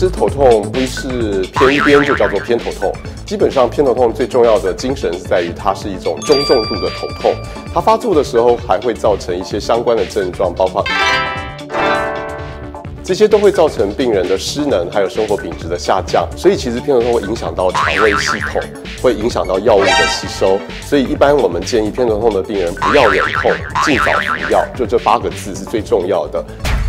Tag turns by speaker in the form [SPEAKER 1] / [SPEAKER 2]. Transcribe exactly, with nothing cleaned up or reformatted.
[SPEAKER 1] 实头痛不是偏一边就叫做偏头痛，基本上偏头痛最重要的精神是在于它是一种中重度的头痛，它发作的时候还会造成一些相关的症状，包括这些都会造成病人的失能，还有生活品质的下降。所以其实偏头痛会影响到肠胃系统，会影响到药物的吸收。所以一般我们建议偏头痛的病人不要忍痛，尽早服药。就这八个字是最重要的。